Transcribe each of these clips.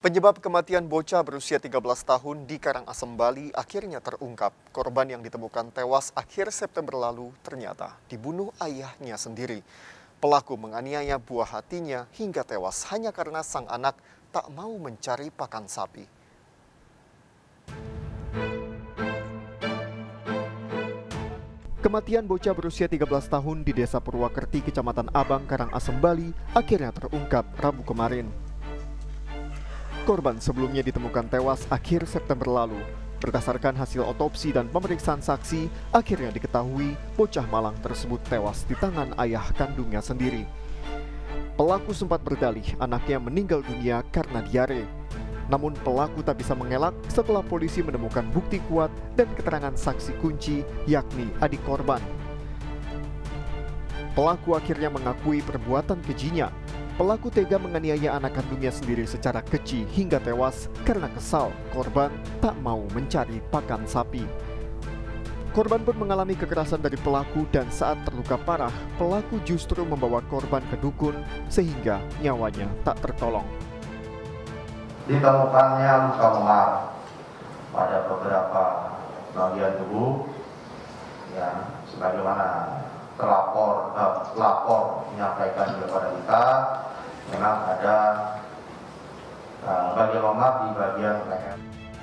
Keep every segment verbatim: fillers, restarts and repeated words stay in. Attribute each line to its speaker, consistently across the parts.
Speaker 1: Penyebab kematian bocah berusia tiga belas tahun di Karangasem, Bali akhirnya terungkap. Korban yang ditemukan tewas akhir September lalu ternyata dibunuh ayahnya sendiri. Pelaku menganiaya buah hatinya hingga tewas hanya karena sang anak tak mau mencari pakan sapi. Kematian bocah berusia tiga belas tahun di Desa Purwakerti, Kecamatan Abang, Karangasem, Bali akhirnya terungkap Rabu kemarin. Korban sebelumnya ditemukan tewas akhir September lalu. Berdasarkan hasil otopsi dan pemeriksaan saksi, akhirnya diketahui bocah malang tersebut tewas di tangan ayah kandungnya sendiri. Pelaku sempat berdalih anaknya meninggal dunia karena diare. Namun pelaku tak bisa mengelak setelah polisi menemukan bukti kuat dan keterangan saksi kunci, yakni adik korban. Pelaku akhirnya mengakui perbuatan kejinya. Pelaku tega menganiaya anak kandungnya sendiri secara keji hingga tewas karena kesal korban tak mau mencari pakan sapi. Korban pun mengalami kekerasan dari pelaku dan saat terluka parah, pelaku justru membawa korban ke dukun sehingga nyawanya tak tertolong.
Speaker 2: Ditemukannya luka memar pada beberapa bagian tubuh, ya, sebagaimana terlapor, eh, lapor menyampaikan kepada kita, memang ada uh, bagian memar di bagian leher.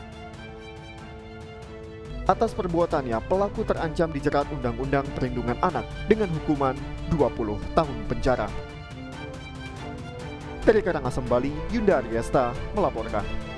Speaker 1: Atas perbuatannya, pelaku terancam dijerat Undang-Undang Perlindungan Anak dengan hukuman dua puluh tahun penjara. Dari Karangasem, Bali, Yunda Ariesta melaporkan.